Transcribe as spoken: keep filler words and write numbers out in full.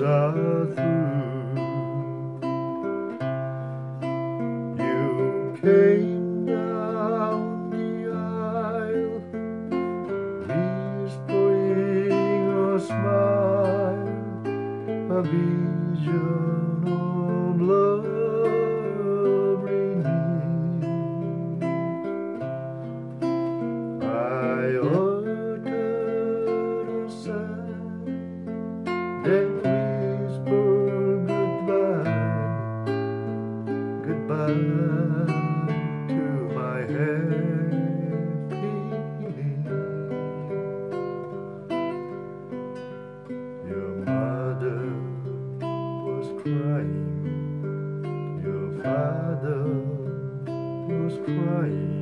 are through. You came down the aisle, whispering a smile, a vision of love renewed. I uttered a sigh, then whispered goodbye, goodbye to my happiness. Your mother was crying, your father was crying.